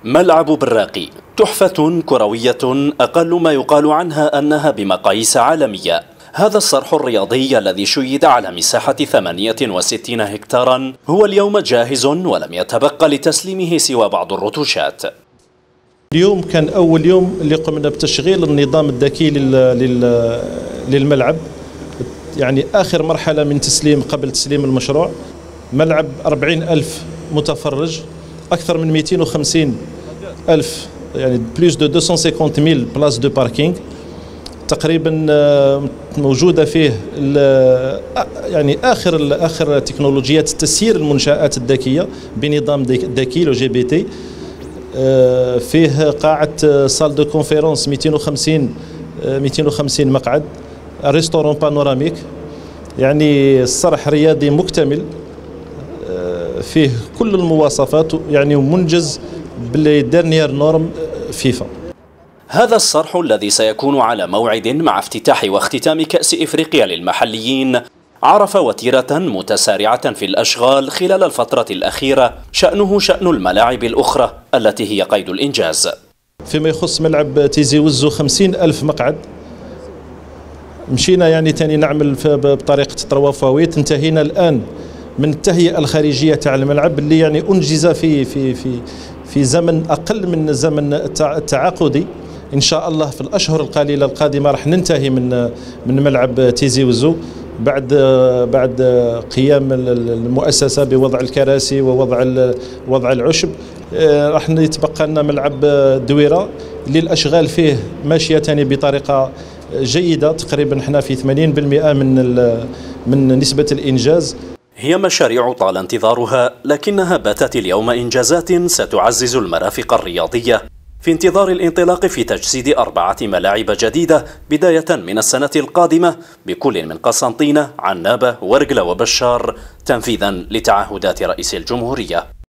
ملعب براقي تحفة كروية أقل ما يقال عنها أنها بمقاييس عالمية. هذا الصرح الرياضي الذي شيد على مساحة 68 هكتارا هو اليوم جاهز ولم يتبقى لتسليمه سوى بعض الرتوشات. اليوم كان أول يوم اللي قمنا بتشغيل النظام الذكي للملعب، يعني آخر مرحلة من قبل تسليم المشروع. ملعب 40,000 متفرج، أكثر من 250,000 يعني بلوس دو 250,000 بلاس دو باركينغ تقريبا موجودة فيه يعني آخر تكنولوجيات تسيير المنشآت الذكية بنظام ذكي لو جي بي تي. فيه قاعة صال دو كونفيرونس 250 مقعد، ريستورون بانوراميك، يعني الصرح رياضي مكتمل فيه كل المواصفات، يعني منجز بالديرنيير نورم فيفا. هذا الصرح الذي سيكون على موعد مع افتتاح واختتام كأس إفريقيا للمحليين عرف وتيرة متسارعة في الأشغال خلال الفترة الأخيرة، شأنه شأن الملاعب الأخرى التي هي قيد الإنجاز. فيما يخص ملعب تيزي وزو 50,000 مقعد، مشينا يعني تاني نعمل بطريقة 3 فوائد. انتهينا الآن من التهيئة الخارجية تاع الملعب اللي يعني أنجز في زمن أقل من الزمن التعاقدي. إن شاء الله في الأشهر القليلة القادمة راح ننتهي من ملعب تيزي وزو بعد قيام المؤسسة بوضع الكراسي ووضع العشب. راح يتبقى لنا ملعب دويرة اللي الأشغال فيه ماشية تاني بطريقة جيدة، تقريبا احنا في 80% من نسبة الإنجاز. هي مشاريع طال انتظارها، لكنها باتت اليوم إنجازات ستعزز المرافق الرياضية في انتظار الانطلاق في تجسيد 4 ملاعب جديدة بداية من السنة القادمة بكل من قسنطينة، عنابة، ورقلة وبشار، تنفيذا لتعهدات رئيس الجمهورية.